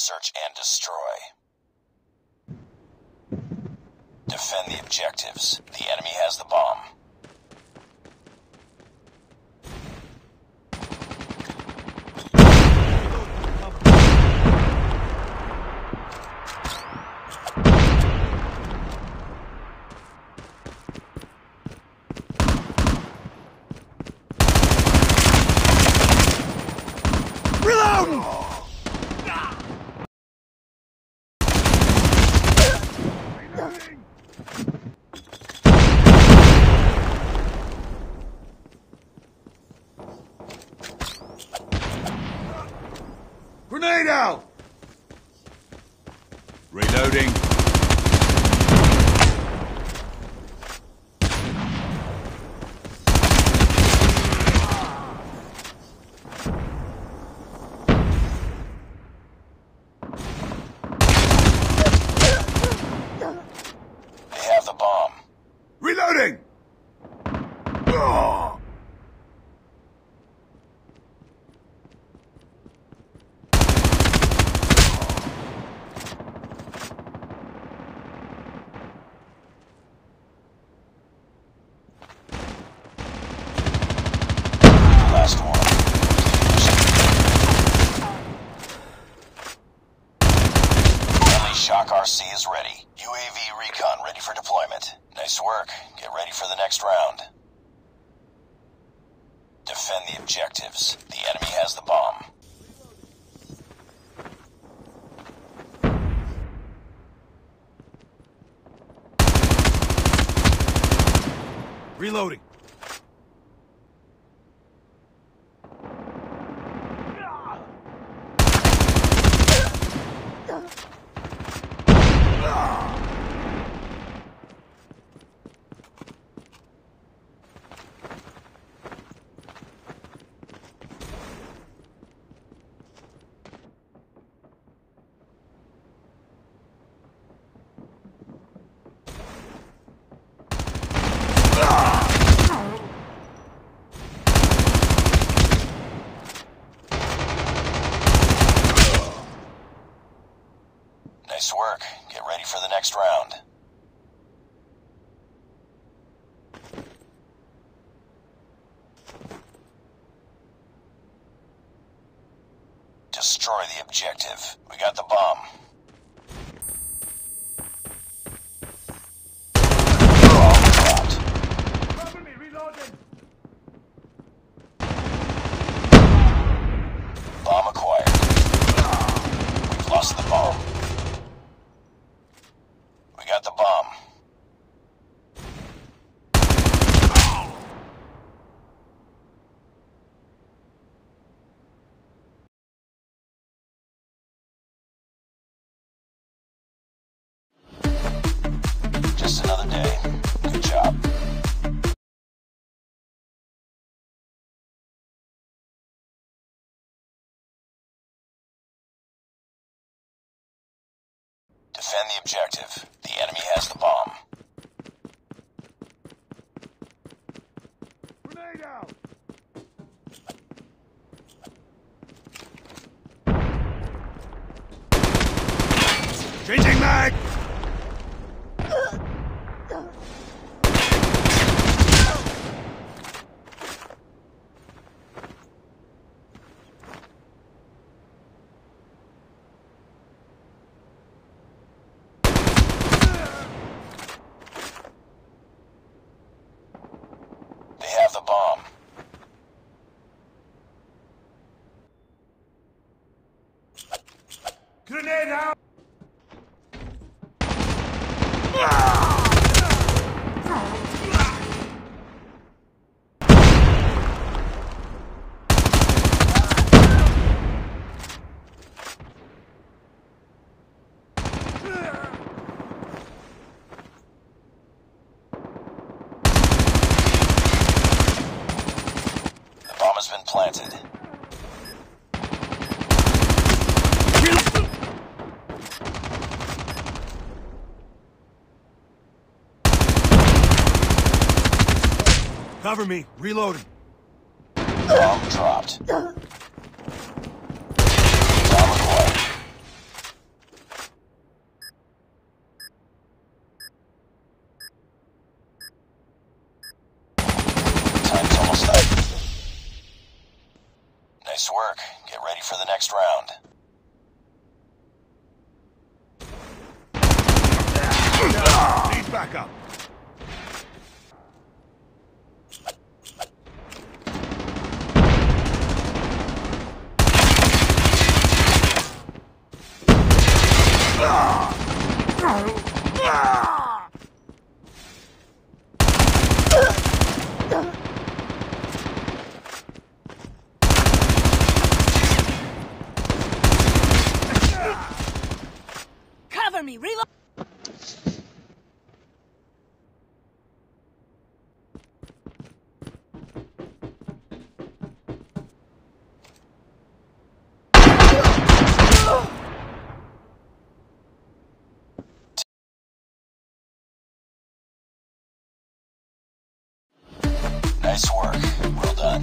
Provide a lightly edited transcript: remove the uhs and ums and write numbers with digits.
search and destroy. Defend the objectives. The enemy has the bomb. Grenade out! Reloading. They have the bomb. Reloading! Last one. Friendly Shock RC is ready. UAV recon ready for deployment. Nice work. Get ready for the next round. Defend the objectives. The enemy has the bomb. Reloading. Nice work. Get ready for the next round. Destroy the objective. We got the bomb. Bomb dropped. Cover me, reloading! Bomb acquired. We've lost the bomb. We got the bomb. Just another day. Good job. Defend the objective. The enemy has the bomb. Grenade out! Changing mag! They have the bomb. Grenade out! The bomb has been planted. Cover me, reloading. Bomb dropped. Bomb acquired. backup. Cover me, reload! Nice work. Well done.